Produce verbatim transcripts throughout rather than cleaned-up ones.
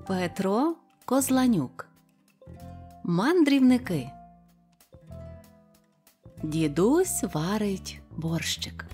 Петро Козланюк. Мандрівники. Дідусь варить борщик.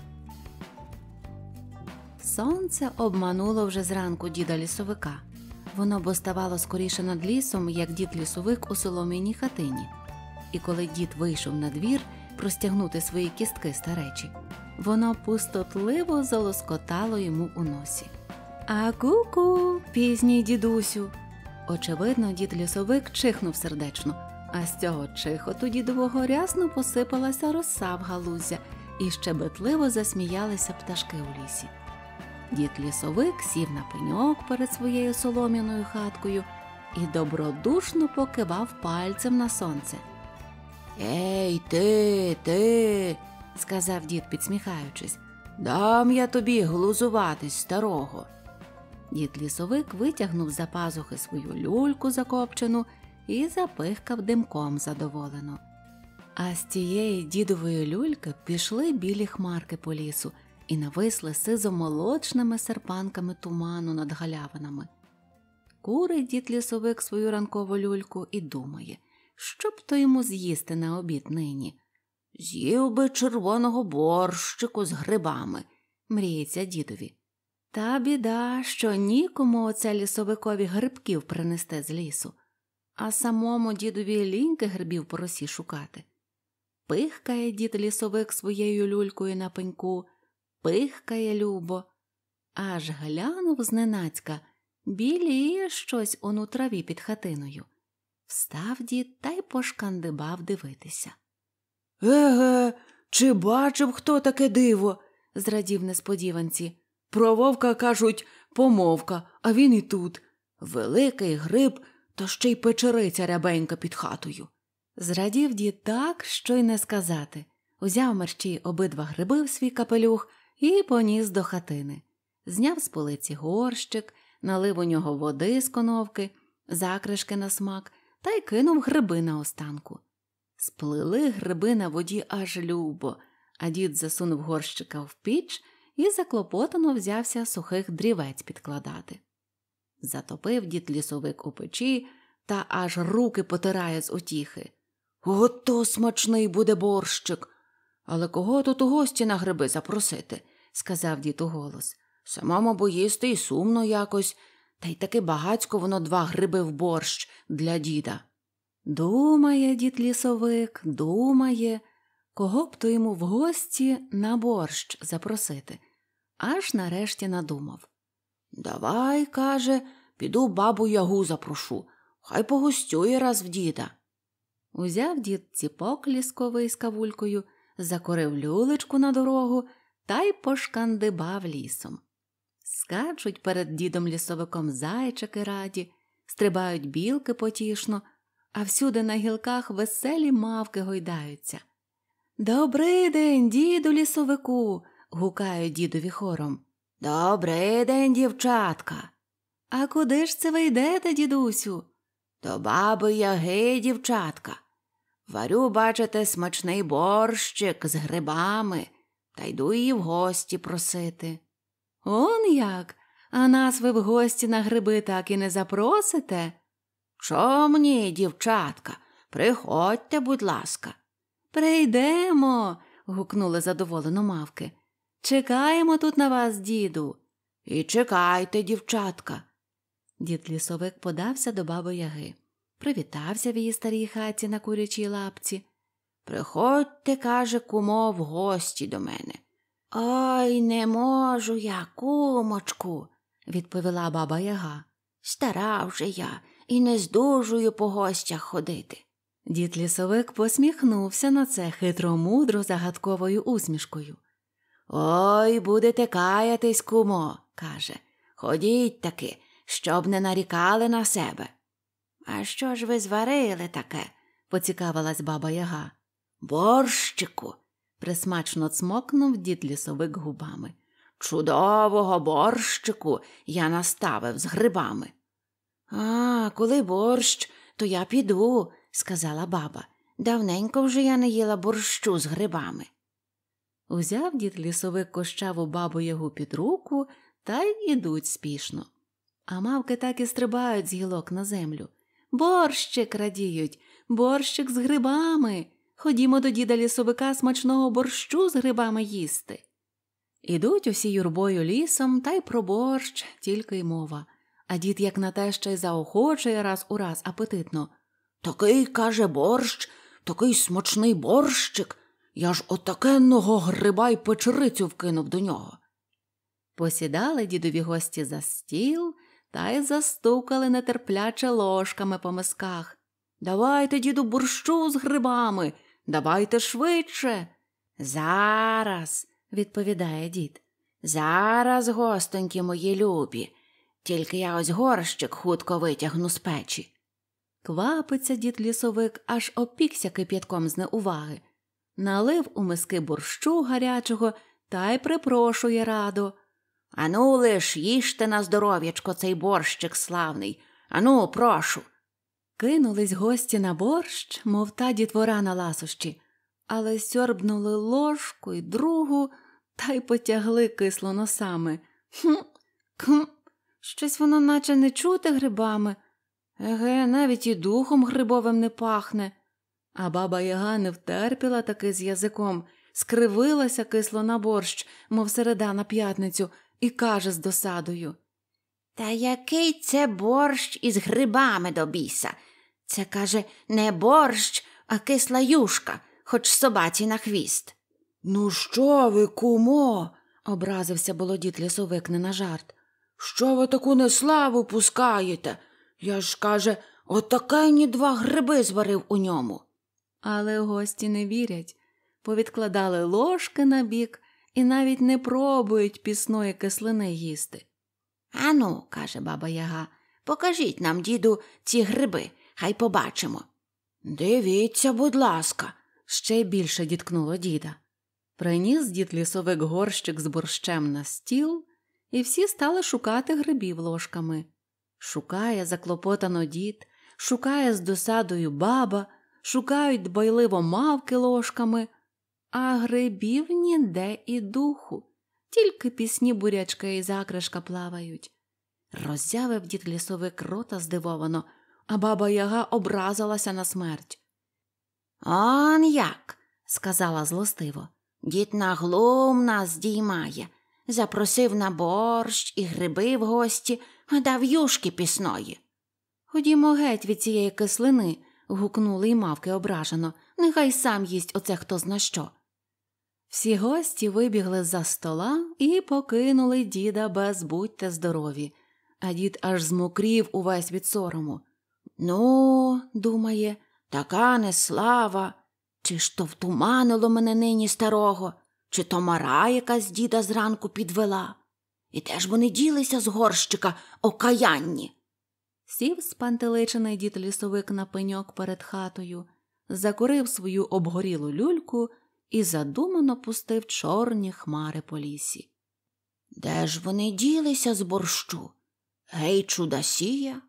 Сонце обмануло вже зранку діда лісовика. Воно бо ставало скоріше над лісом, як дід лісовик у солом'яній хатині. І коли дід вийшов на двір простягнути свої кістки старечі, воно пустотливо залоскотало йому у носі. «А ку-ку, пізній дідусю!» Очевидно, дід лісовик чихнув сердечно, а з цього чихоту дідового рясно посипалася роса в галуздя і щебетливо засміялися пташки у лісі. Дід лісовик сів на пеньок перед своєю солом'яною хаткою і добродушно покивав пальцем на сонце. «Ей, ти, ти!» – сказав дід, підсміхаючись. «Дам я тобі глузуватись, старого!» Дід лісовик витягнув з-за пазухи свою люльку закопчену і запихкав димком задоволено. А з цієї дідової люльки пішли білі хмарки по лісу і нависли сизо-молочними серпанками туману над галявинами. Курить дід лісовик свою ранкову люльку і думає, що б то йому з'їсти на обід нині. «З'їв би червоного борщику з грибами», – мріється дідові. Та біда, що нікому оце лісовикові грибків принести з лісу, а самому дідові ліньки грибів по росі шукати. Пихкає дід лісовик своєю люлькою на пеньку, пихкає любо, аж глянув зненацька, біліє щось он у траві під хатиною. Встав дід та й пошкандибав дивитися. «Еге, чи бачив хто таке диво?» – зрадів несподіванці. «Про вовка, кажуть, помовка, а він і тут. Великий гриб, та ще й печериця рябенька під хатою». Зрадів дід так, що й не сказати. Узяв мерщій обидва гриби в свій капелюх і поніс до хатини. Зняв з полиці горщик, налив у нього води з коновки, закришки на смак та й кинув гриби на останку. Сплили гриби на воді аж любо, а дід засунув горщика в піч і заклопотано взявся сухих дрівець підкладати. Затопив дід лісовик у печі та аж руки потирає з утіхи. «Ото смачний буде борщик! Але кого тут у гості на гриби запросити?» – сказав дід уголос. «Самому бо їсти й сумно якось, та й таки багацько воно два гриби в борщ для діда». Думає дід лісовик, думає, кого б то йому в гості на борщ запросити. Аж нарешті надумав. «Давай, – каже, – піду бабу Ягу запрошу, хай погостює раз в діда». Узяв дід ціпок лісковий з кавулькою, закорив люлечку на дорогу та й пошкандибав лісом. Скачуть перед дідом лісовиком зайчики раді, стрибають білки потішно, а всюди на гілках веселі мавки гойдаються. «Добрий день, діду лісовику!» – гукають дідові хором. «Добрий день, дівчатка!» «А куди ж це ви йдете, дідусю?» «До баби Яги, дівчатка. Варю, бачите, смачний борщик з грибами, та йду її в гості просити». «Он як? А нас ви в гості на гриби так і не запросите?» «Чом ні, дівчатка? Приходьте, будь ласка». «Прийдемо!» – гукнули задоволено мавки. «Чекаємо тут на вас, діду». «І чекайте, дівчатка». Дід лісовик подався до баби Яги. Привітався в її старій хаті на курячій лапці. «Приходьте, – каже, кумо, в гості до мене». «Ой, не можу я, кумочку», – відповіла баба Яга. «Стара вже я і не здужую по гостях ходити». Дід лісовик посміхнувся на це хитро-мудро загадковою усмішкою. «Ой, будете каятись, кумо», – каже, – «ходіть таки, щоб не нарікали на себе». «А що ж ви зварили таке?» – поцікавилась баба Яга. «Борщику», – присмачно цмокнув дід лісовик губами. «Чудового борщику я наставив з грибами». «А, коли борщ, то я піду», – сказала баба. «Давненько вже я не їла борщу з грибами». Узяв дід лісовик кощаву бабу Ягу під руку та й ідуть спішно. А мавки так і стрибають з гілок на землю. «Борщик!» – радіють. «Борщик з грибами! Ходімо до діда лісовика смачного борщу з грибами їсти!» Ідуть усі юрбою лісом, та й про борщ тільки й мова. А дід, як на те, ще й заохочує раз у раз апетитно. «Такий, каже, борщ, такий смачний борщик! Я ж отакенного гриба й печерицю вкинув до нього!» Посідали дідові гості за стіл та й застукали нетерпляче ложками по мисках. «Давайте, діду, борщу з грибами! Давайте швидше!» «Зараз!» – відповідає дід. «Зараз, гостоньки мої любі! Тільки я ось горщик хутко витягну з печі!» Квапиться дід лісовик, аж опікся кип'ятком з неуваги. Налив у миски борщу гарячого та й припрошує радо. «Ану лиш їжте на здоров'ячко цей борщик славний! Ану, прошу!» Кинулись гості на борщ, мов та дітвора на ласощі, але сьорбнули ложку й другу та й потягли кисло носами. «Хм, кхм, щось воно наче не чути грибами. Еге, навіть і духом грибовим не пахне». А баба Яга не втерпіла таки з язиком, скривилася кисло на борщ, мов середа на п'ятницю, і каже з досадою. «Та який це борщ із грибами до біса? Це, каже, не борщ, а кисла юшка, хоч собаці на хвіст». «Ну що ви, кумо?» – образився було дід лісовик не на жарт. «Що ви таку неславу пускаєте? Я ж, каже, отакені два гриби зварив у ньому». Але гості не вірять, повідкладали ложки на бік і навіть не пробують пісної кислини їсти. «Ану, – каже баба Яга, – покажіть нам, діду, ці гриби, хай побачимо». «Дивіться, будь ласка», – ще більше діткнуло діда. Приніс дід лісовик горщик з борщем на стіл, і всі стали шукати грибів ложками. Шукає заклопотано дід, шукає з досадою баба, шукають дбайливо мавки ложками, а грибів ніде і духу, тільки пісні бурячки і закришка плавають. Роззявив дід лісовик рота здивовано, а баба Яга образилася на смерть. «Он як!» – сказала злостиво. «Дід на глум нас здіймає, запросив на борщ і гриби в гості, а дав юшки пісної». «Ходімо геть від цієї кислини», – гукнули й мавки ображено, «нехай сам їсть оце хто зна що». Всі гості вибігли з-за стола і покинули діда без будьте здорові, а дід аж змокрів увесь від сорому. «Ну, – думає, – така неслава, чи ж то втуманило мене нині старого, чи то мара якась діда зранку підвела? І де ж вони ділися з горщика окаянні?» Сів спантеличений дід лісовик на пеньок перед хатою, закурив свою обгорілу люльку і задумано пустив чорні хмари по лісі. «Де ж вони ділися з борщу? Гей, чудасія!»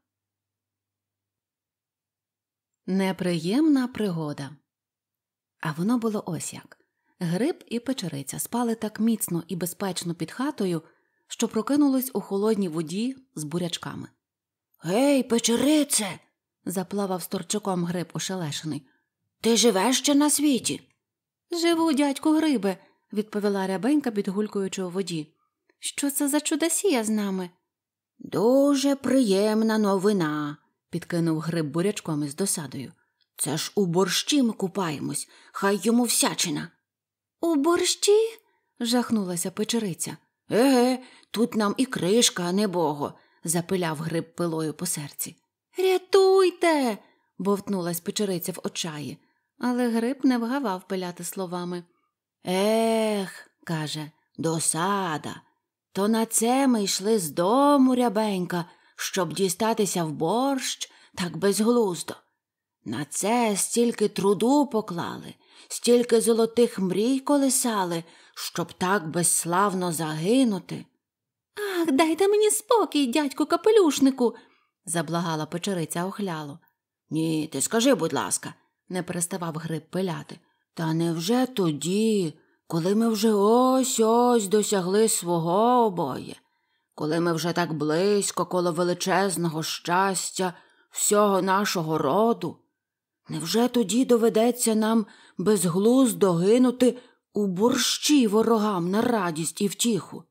Неприємна пригода. А воно було ось як. Гриб і печериця спали так міцно і безпечно під хатою, що прокинулись у холодній воді з бурячками. «Гей, печерице!» – заплавав сторчаком Гриб ошелешений. «Ти живеш ще на світі?» «Живу, дядьку Грибе», – відповіла рябенька, підгулькуючи у воді. «Що це за чудосія з нами?» «Дуже приємна новина», – підкинув Гриб бурячком із досадою. «Це ж у борщі ми купаємось, хай йому всячина». «У борщі?» – жахнулася печериця. «Еге, тут нам і кришка, а не бого», – запиляв Гриб пилою по серці. «Рятуйте!» – бовтнулась печериця в очаї, але Гриб не вгавав пиляти словами. «Ех, – каже, – досада, то на це ми йшли з дому, рябенька, щоб дістатися в борщ так безглуздо. На це стільки труду поклали, стільки золотих мрій колисали, щоб так безславно загинути». «Ах, дайте мені спокій, дядьку капелюшнику!» – заблагала печериця охляло. «Ні, ти скажи, будь ласка», – не переставав Гриб пиляти. «Та невже тоді, коли ми вже ось-ось досягли свого обоє, коли ми вже так близько коло величезного щастя всього нашого роду, невже тоді доведеться нам безглуздо гинути у борщі ворогам на радість і втіху?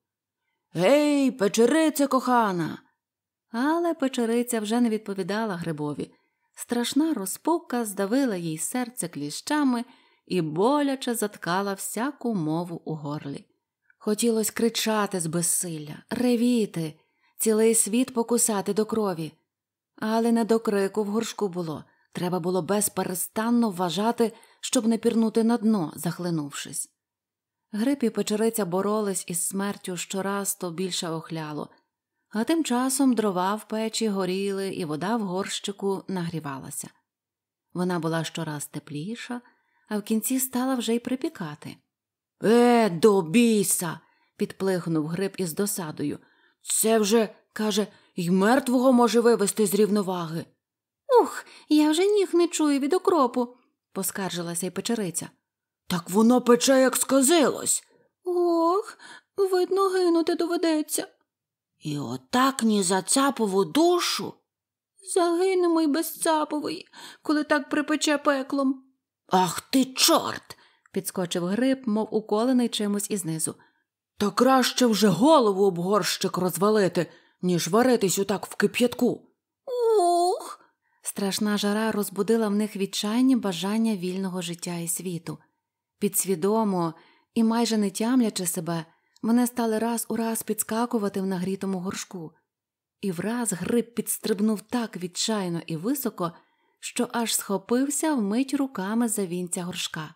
Гей, печерице кохана!» Але печериця вже не відповідала Грибові. Страшна розпука здавила їй серце кліщами і боляче заткала всяку мову у горлі. Хотілось кричати з безсилля, ревіти, цілий світ покусати до крові. Але не до крику в горшку було. Треба було безперестанно вважати, щоб не пірнути на дно, захлинувшись. Гриб і печериця боролись із смертю щораз, то більше охляло. А тим часом дрова в печі горіли і вода в горщику нагрівалася. Вона була щораз тепліша, а в кінці стала вже й припікати. «Е, до біса!» – підплигнув Гриб із досадою. «Це вже, каже, й мертвого може вивести з рівноваги». «Ух, я вже ніг не чую від окропу», – поскаржилася й печериця. «Так воно пече, як сказилось». «Ох, видно, гинути доведеться». «І отак ні за цапову душу?» «Загинемо й без цапової, коли так припече пеклом». «Ах ти, чорт!» – підскочив Гриб, мов уколений чимось ізнизу. «Та краще вже голову об горщик розвалити, ніж варитись отак в кип'ятку». «Ух!» Страшна жара розбудила в них відчайні бажання вільного життя і світу. Підсвідомо і майже не тямлячи себе, вони стали раз у раз підскакувати в нагрітому горшку. І враз Гриб підстрибнув так відчайно і високо, що аж схопився вмить руками за вінця горшка.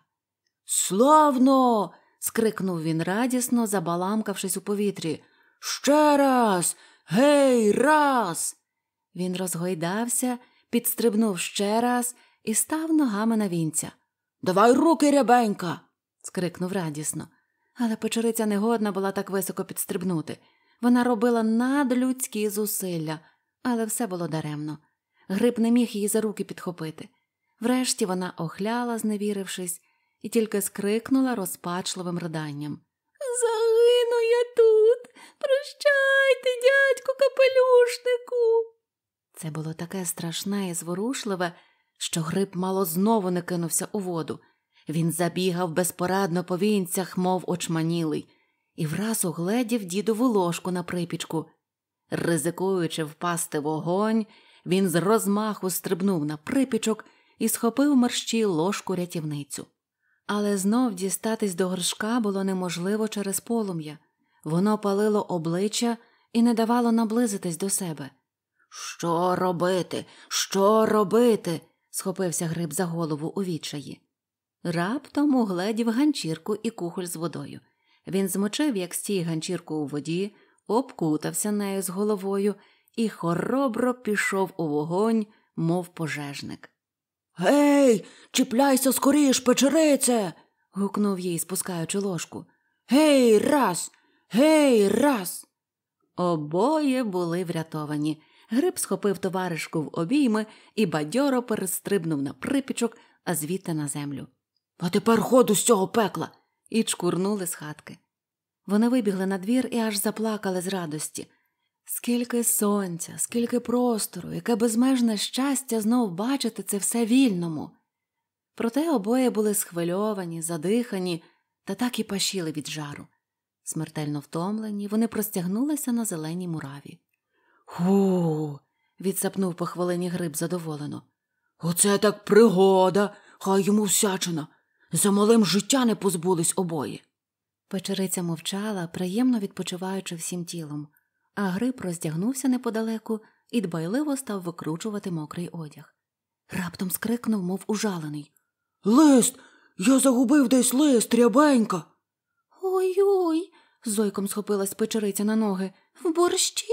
«Славно!» – скрикнув він радісно, забаламкавшись у повітрі. «Ще раз! Гей, раз!» Він розгойдався, підстрибнув ще раз і став ногами на вінця. «Давай руки, рябенька!» – скрикнув радісно. Але печериця негодна була так високо підстрибнути. Вона робила надлюдські зусилля, але все було даремно. Гриб не міг її за руки підхопити. Врешті вона охляла, зневірившись, і тільки скрикнула розпачливим riданням. «Загину я тут! Прощайте, дядьку капелюшнику!» Це було таке страшне і зворушливе, що Гриб мало знову не кинувся у воду. Він забігав безпорадно по вінцях, мов очманілий, і враз угледів дідову ложку на припічку. Ризикуючи впасти в вогонь, він з розмаху стрибнув на припічок і схопив мерщій ложку-рятівницю. Але знов дістатись до горшка було неможливо через полум'я. Воно палило обличчя і не давало наблизитись до себе. «Що робити? Що робити?» – схопився Гриб за голову у відчаї. Раптом угледів ганчірку і кухоль з водою. Він змочив, як стій, ганчірку у воді, обкутався нею з головою і хоробро пішов у вогонь, мов пожежник. «Гей, чіпляйся скоріш, печерице!» – гукнув їй, спускаючи ложку. «Гей, раз! Гей, раз!» Обоє були врятовані. Гриб схопив товаришку в обійми і бадьоро перестрибнув на припічок, а звідти на землю. «А тепер ходу з цього пекла!» І чкурнули з хатки. Вони вибігли на двір і аж заплакали з радості. Скільки сонця, скільки простору, яке безмежне щастя знов бачити це все вільному. Проте обоє були схвильовані, задихані та так і пашіли від жару. Смертельно втомлені, вони простягнулися на зеленій мураві. «Ху!» – відсапнув по хвилині Гриб задоволено. «Оце так пригода! Хай йому всячина! За малим життя не позбулись обоє!» Печериця мовчала, приємно відпочиваючи всім тілом, а Гриб роздягнувся неподалеку і дбайливо став викручувати мокрий одяг. Раптом скрикнув, мов ужалений. «Лист! Я загубив десь лист, рябенька!» «Ой-ой!» – зойком схопилась печериця на ноги. «В борщі?»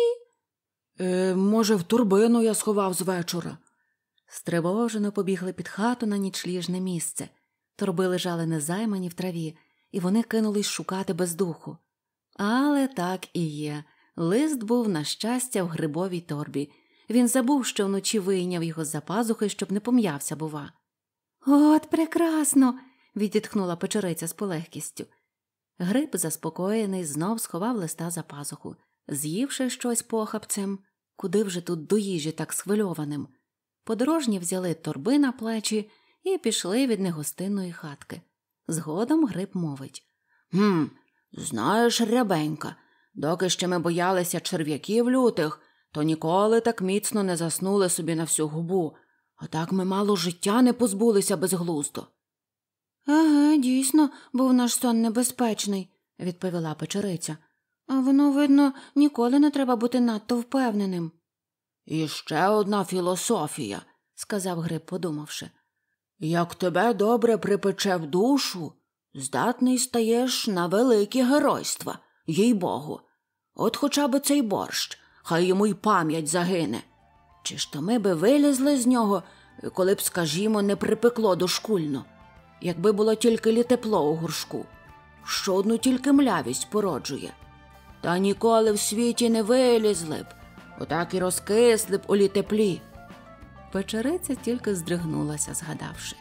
Е, може, в торбину я сховав з вечора. Стривожено побігли під хату на нічліжне місце. Торби лежали незаймані в траві, і вони кинулись шукати без духу. Але так і є. Лист був, на щастя, в Грибовій торбі. Він забув, що вночі вийняв його з-за пазухи, щоб не пом'явся, бува. «От прекрасно!» – відітхнула печериця з полегкістю. Гриб, заспокоєний, знов сховав листа за пазуху. З'ївши щось похапцем, куди вже тут до їжі так схвильованим, подорожні взяли торби на плечі і пішли від негостинної хатки. Згодом Гриб мовить: «Гм, знаєш, рябенька, доки ще ми боялися черв'яків лютих, то ніколи так міцно не заснули собі на всю губу, а так ми мало життя не позбулися безглуздо». «Еге, дійсно, був наш сон небезпечний», – відповіла Печериця. «А воно, видно, ніколи не треба бути надто впевненим». «І ще одна філософія», – сказав Гриб, подумавши. «Як тебе добре припече в душу, здатний стаєш на великі геройства, їй-богу. От хоча б цей борщ, хай йому й пам'ять загине. Чи ж то ми би вилізли з нього, коли б, скажімо, не припекло дошкульно, якби було тільки літепло у горшку, що одну тільки млявість породжує. Та ніколи в світі не вилізли б, отак і розкисли б у літеплі». Печериця тільки здригнулася, згадавши.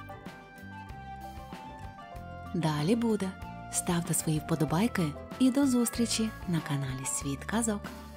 Далі буде. Ставте свої вподобайки і до зустрічі на каналі Світ Казок.